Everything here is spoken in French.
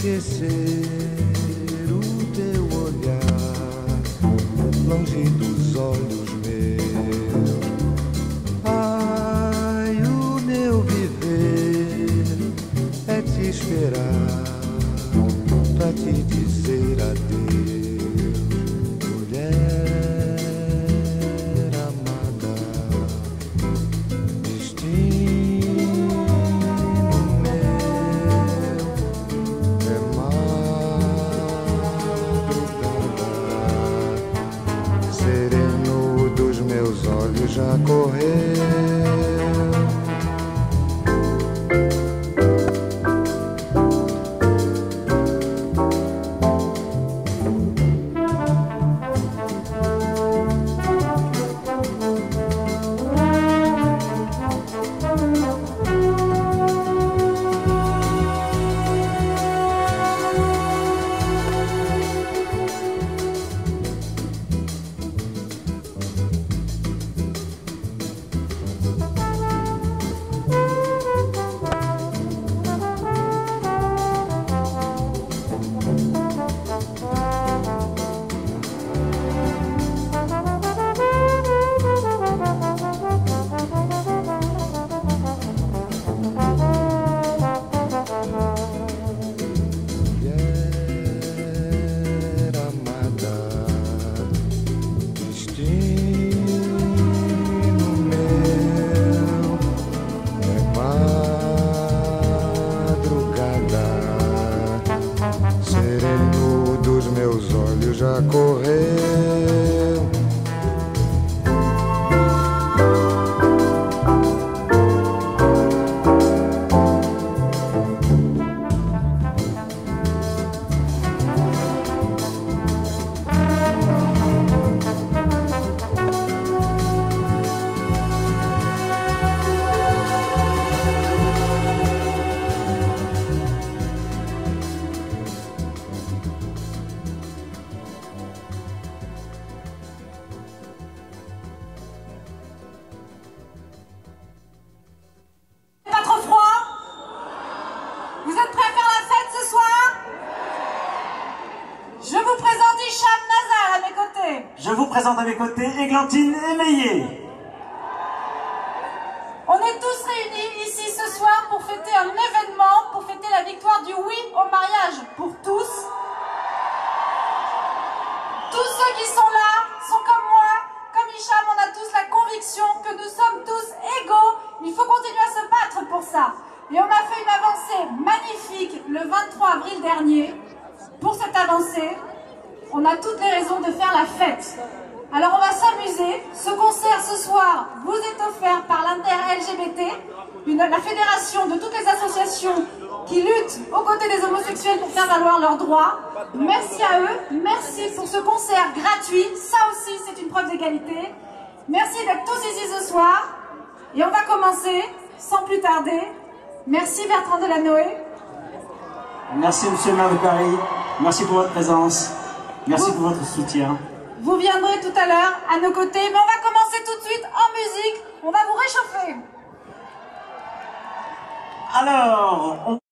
esquecer o teu olhar longe dos olhos meus. Ai, o meu viver é te esperar pra te dizer adeus, mulher amada. Destino meu é madrugada, sereno dos meus olhos já correu. Sereno dos meus olhos já correu. Je vous présente à mes côtés Églantine Émeillé. On est tous réunis ici ce soir pour fêter un événement, pour fêter la victoire du oui au mariage pour tous. Tous ceux qui sont là sont comme moi, comme Hicham, on a tous la conviction que nous sommes tous égaux. Il faut continuer à se battre pour ça. Et on a fait une avancée magnifique le 23 avril dernier. Pour cette avancée, on a toutes les raisons de faire la fête. Alors on va s'amuser. Ce concert ce soir vous est offert par l'Inter-LGBT, la fédération de toutes les associations qui luttent aux côtés des homosexuels pour faire valoir leurs droits. Merci à eux, merci pour ce concert gratuit. Ça aussi c'est une preuve d'égalité. Merci d'être tous ici ce soir. Et on va commencer sans plus tarder. Merci Bertrand Delanoë. Merci Monsieur le maire de Paris. Merci pour votre présence. Merci pour votre soutien. Vous viendrez tout à l'heure à nos côtés, mais on va commencer tout de suite en musique. On va vous réchauffer. Alors,